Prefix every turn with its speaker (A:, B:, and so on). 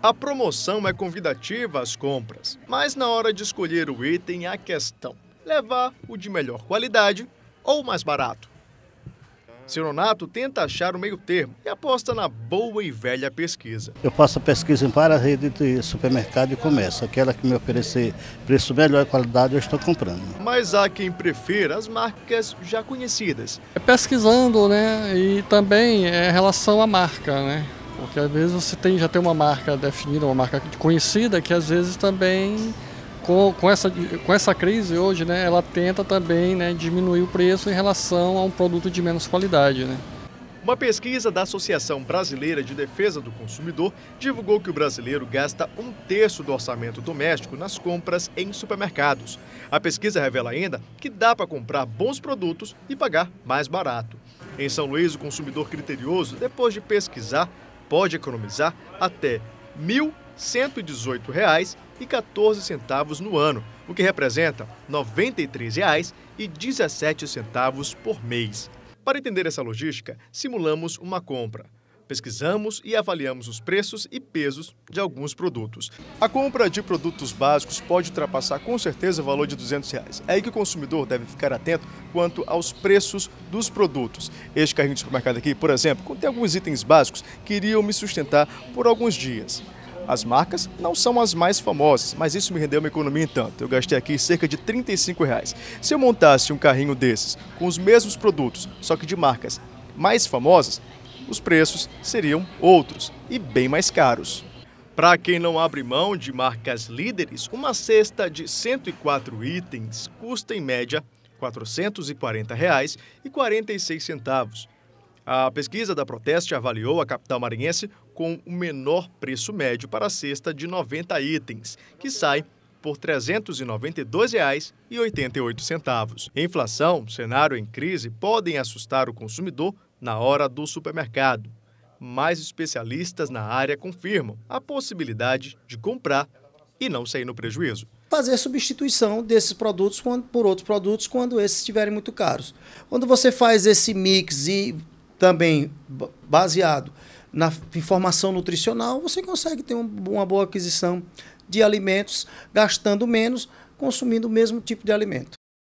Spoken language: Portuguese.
A: A promoção é convidativa às compras, mas na hora de escolher o item há questão: levar o de melhor qualidade ou o mais barato. Seu Nonato tenta achar o meio termo e aposta na boa e velha pesquisa.
B: Eu faço a pesquisa em várias redes de supermercado e comércio. Aquela que me oferecer preço melhor e qualidade eu estou comprando.
A: Mas há quem prefira as marcas já conhecidas.
C: É pesquisando, né? E também é relação à marca, né? Porque às vezes você já tem uma marca definida, uma marca conhecida, que às vezes também com essa crise hoje, né, ela tenta também, né, diminuir o preço em relação a um produto de menos qualidade, né?
A: Uma pesquisa da Associação Brasileira de Defesa do Consumidor divulgou que o brasileiro gasta 1/3 do orçamento doméstico nas compras em supermercados. A pesquisa revela ainda que dá para comprar bons produtos e pagar mais barato. Em São Luís, o consumidor criterioso, depois de pesquisar, pode economizar até R$ 1.118,14 no ano, o que representa R$ 93,17 por mês. Para entender essa logística, simulamos uma compra. Pesquisamos e avaliamos os preços e pesos de alguns produtos. A compra de produtos básicos pode ultrapassar com certeza o valor de R$ 200. É aí que o consumidor deve ficar atento quanto aos preços dos produtos. Este carrinho de supermercado aqui, por exemplo, contém alguns itens básicos que iriam me sustentar por alguns dias. As marcas não são as mais famosas, mas isso me rendeu uma economia em tanto. Eu gastei aqui cerca de R$ 35. Se eu montasse um carrinho desses com os mesmos produtos, só que de marcas mais famosas, os preços seriam outros e bem mais caros. Para quem não abre mão de marcas líderes, uma cesta de 104 itens custa em média R$ 440,46. A pesquisa da Proteste avaliou a capital maranhense com o menor preço médio para a cesta de 90 itens, que sai por R$ 392,88. Inflação, cenário em crise podem assustar o consumidor na hora do supermercado. Mas especialistas na área confirmam a possibilidade de comprar e não sair no prejuízo.
D: Fazer substituição desses produtos por outros produtos quando esses estiverem muito caros. Quando você faz esse mix e também baseado na informação nutricional, você consegue ter uma boa aquisição de alimentos, gastando menos, consumindo o mesmo tipo de alimento.